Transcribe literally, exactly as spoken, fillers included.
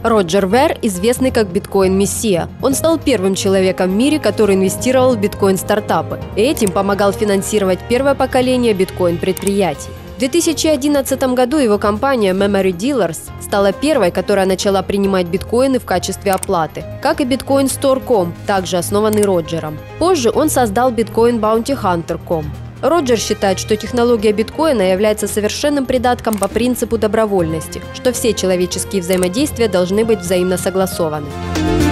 Роджер Вер известный как биткоин-мессия. Он стал первым человеком в мире, который инвестировал в биткоин-стартапы. И этим помогал финансировать первое поколение биткоин-предприятий. В две тысячи одиннадцатом году его компания Memory Dealers стала первой, которая начала принимать биткоины в качестве оплаты, как и биткоин стор точка ком, также основанный Роджером. Позже он создал биткоин баунти хантер точка ком. Роджер считает, что технология биткоина является совершенным придатком по принципу добровольности, что все человеческие взаимодействия должны быть взаимно согласованы.